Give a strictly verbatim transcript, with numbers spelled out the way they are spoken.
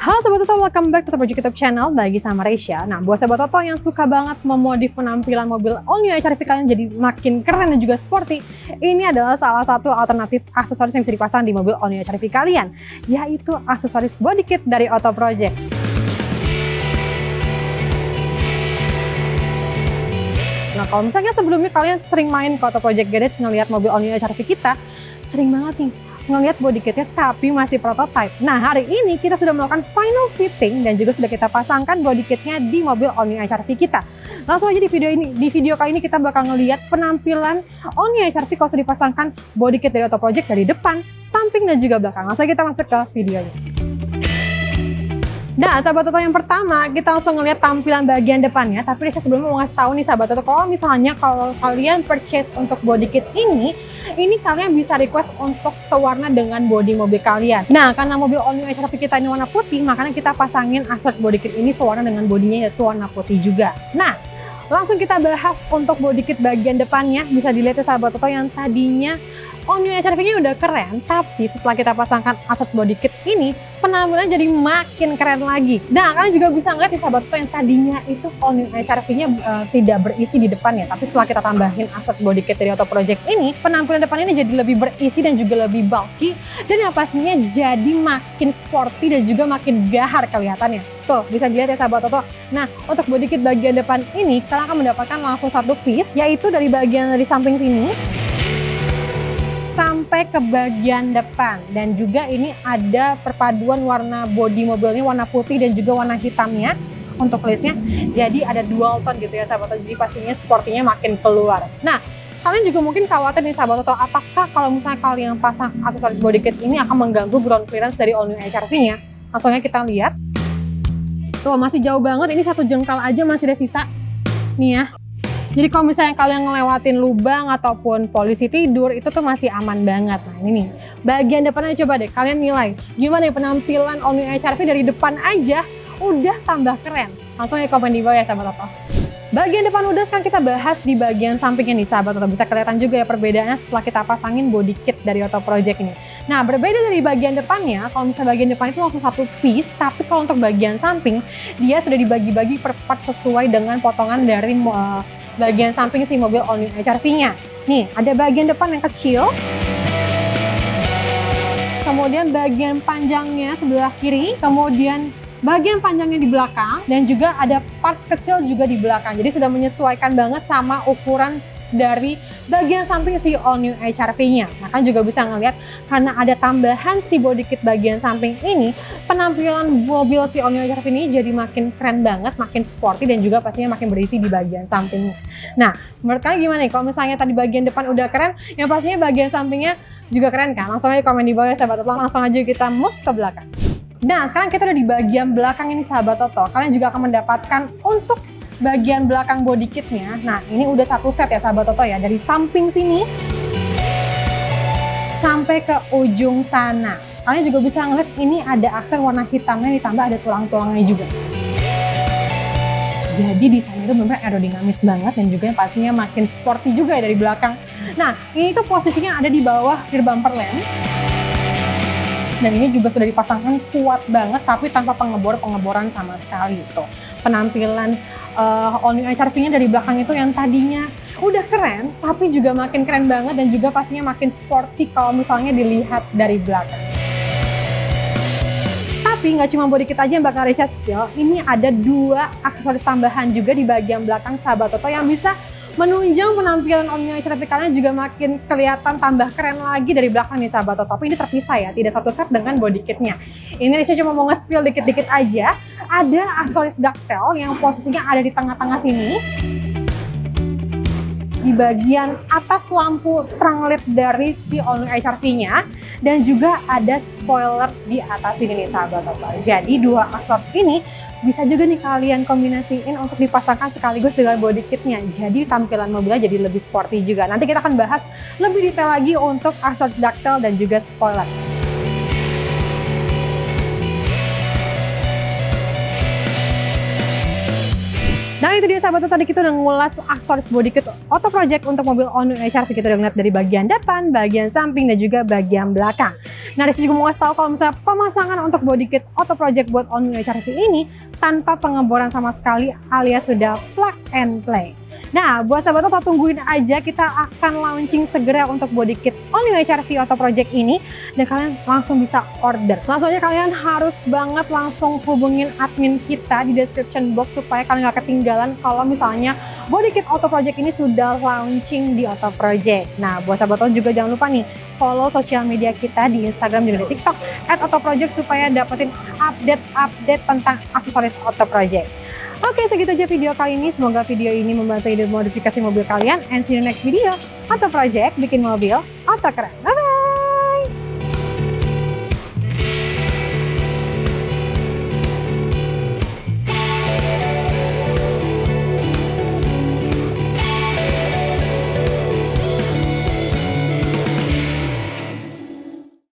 Halo Sobat Toto, welcome back to Project YouTube channel Bagi sama Reisha. Nah, buat Sobat Toto yang suka banget memodif penampilan mobil all new H R V kalian jadi makin keren dan juga sporty, ini adalah salah satu alternatif aksesoris yang bisa dipasang di mobil all new H R V kalian, yaitu aksesoris body kit dari Auto Project. Nah, kalau misalnya sebelumnya kalian sering main ke Auto Project Garage ngelihat mobil all new H R V kita, sering banget nih ngelihat body kitnya tapi masih prototype. Nah, hari ini kita sudah melakukan final fitting dan juga sudah kita pasangkan body kitnya di mobil all new H R V kita. Langsung aja di video ini, di video kali ini kita bakal ngelihat penampilan all new H R V kalau sudah dipasangkan body kit dari Auto Project dari depan, samping dan juga belakang. Langsung kita masuk ke videonya. Nah, sahabat Toto, yang pertama kita langsung ngelihat tampilan bagian depannya. Tapi Reisha sebelumnya mau ngasih tahu nih sahabat Toto, kalau misalnya kalau kalian purchase untuk body kit ini, ini kalian bisa request untuk sewarna dengan body mobil kalian. Nah, karena mobil all new H R V kita ini warna putih, makanya kita pasangin aksesoris body kit ini sewarna dengan bodinya yaitu warna putih juga. Nah, langsung kita bahas untuk body kit bagian depannya. Bisa dilihat ya sahabat Toto, yang tadinya all new H R V-nya udah keren, tapi setelah kita pasangkan aksesoris body kit ini, penampilannya jadi makin keren lagi. Nah, kalian juga bisa ngeliat nih sahabat Toto, yang tadinya itu all new H R V-nya uh, tidak berisi di depannya, tapi setelah kita tambahin aksesoris body kit dari Auto Project ini, penampilan depan ini jadi lebih berisi dan juga lebih bulky, dan yang pastinya jadi makin sporty dan juga makin gahar kelihatannya. Tuh, bisa dilihat ya sahabat Toto. Nah, untuk body kit bagian depan ini, kalian akan mendapatkan langsung satu piece, yaitu dari bagian dari samping sini sampai ke bagian depan, dan juga ini ada perpaduan warna bodi mobilnya warna putih dan juga warna hitamnya untuk listnya, jadi ada dual tone gitu ya sahabat Toto, jadi pastinya sportinya makin keluar. Nah, kalian juga mungkin khawatir nih sahabat Toto, apakah kalau misalnya kalian pasang aksesoris body kit ini akan mengganggu ground clearance dari all new H R V-nya? Langsungnya kita lihat, tuh masih jauh banget, ini satu jengkal aja masih ada sisa nih ya. Jadi kalau misalnya kalian ngelewatin lubang ataupun polisi tidur, itu tuh masih aman banget. Nah, ini nih, bagian depannya coba deh kalian nilai. Gimana ya penampilan all new H R V dari depan aja udah tambah keren. Langsung ya komen di bawah ya sahabat Toto. Bagian depan udah, sekarang kita bahas di bagian sampingnya nih sahabat Toto. Bisa kelihatan juga ya perbedaannya setelah kita pasangin body kit dari Auto Project ini. Nah, berbeda dari bagian depannya, kalau misalnya bagian depan itu langsung satu piece, tapi kalau untuk bagian samping, dia sudah dibagi-bagi per part sesuai dengan potongan dari uh, bagian samping si mobil all new H R V-nya. Nih, ada bagian depan yang kecil, kemudian bagian panjangnya sebelah kiri, kemudian bagian panjangnya di belakang, dan juga ada parts kecil juga di belakang. Jadi sudah menyesuaikan banget sama ukuran dari bagian samping si all new H R V-nya. Nah, kan juga bisa ngeliat karena ada tambahan si body kit bagian samping ini, penampilan mobil si all new H R V ini jadi makin keren banget, makin sporty dan juga pastinya makin berisi di bagian sampingnya. Nah, menurut kalian gimana nih? Kalau misalnya tadi bagian depan udah keren, yang pastinya bagian sampingnya juga keren kan? Langsung aja komen di bawah ya sahabat Toto. Langsung aja kita move ke belakang. Nah, sekarang kita udah di bagian belakang ini sahabat Toto. Kalian juga akan mendapatkan untuk bagian belakang body kitnya. Nah, ini udah satu set ya sahabat Toto ya, dari samping sini sampai ke ujung sana. Kalian juga bisa ngeliat ini ada aksen warna hitamnya ditambah ada tulang-tulangnya juga. Jadi desainnya itu benar-benar aerodinamis banget dan juga pastinya makin sporty juga ya dari belakang. Nah, ini tuh posisinya ada di bawah rear bumper lamp. Dan ini juga sudah dipasangkan kuat banget tapi tanpa pengebor-pengeboran sama sekali tuh. Penampilan uh, all new H R V-nya dari belakang itu yang tadinya udah keren, tapi juga makin keren banget dan juga pastinya makin sporty kalau misalnya dilihat dari belakang. Tapi nggak cuma body kit aja yang bakal Reisha spill, ini ada dua aksesoris tambahan juga di bagian belakang sahabat Toto yang bisa menunjang penampilan all new H R V kalian juga makin kelihatan tambah keren lagi dari belakang nih sahabat Toto. Tapi ini terpisah ya, tidak satu set dengan body kitnya. Ini Reisha cuma mau nge-spill dikit-dikit aja. Ada aksesoris ducktail yang posisinya ada di tengah-tengah sini. Di bagian atas lampu terang L E D dari si all new H R V-nya. Dan juga ada spoiler di atas ini nih sahabat Toto. Jadi dua aksesoris ini bisa juga nih kalian kombinasiin untuk dipasangkan sekaligus dengan body kitnya. Jadi tampilan mobilnya jadi lebih sporty juga. Nanti kita akan bahas lebih detail lagi untuk aksesoris ducktail dan juga spoiler. Nah itu dia sahabat, tadi kita udah ngulas aksesoris body kit Auto Project untuk mobil all new H R V. Kita udah ngeliat dari bagian depan, bagian samping, dan juga bagian belakang. Nah disitu juga mau ngasih tahu kalau misalnya pemasangan untuk body kit Auto Project buat all new H R V ini tanpa pengeboran sama sekali, alias sudah plug and play. Nah, buat sahabat Auto, tungguin aja, kita akan launching segera untuk body kit all new H R V Auto Project ini, dan kalian langsung bisa order. Langsung aja kalian harus banget langsung hubungin admin kita di description box supaya kalian gak ketinggalan kalau misalnya body kit Auto Project ini sudah launching di Auto Project. Nah, buat sahabat Auto juga jangan lupa nih follow sosial media kita di Instagram dan di TikTok at Auto Project supaya dapetin update-update tentang aksesoris Auto Project. Oke, segitu aja video kali ini. Semoga video ini membantu ide modifikasi mobil kalian. And see you next video. Auto Project, bikin mobil auto keren. Bye-bye.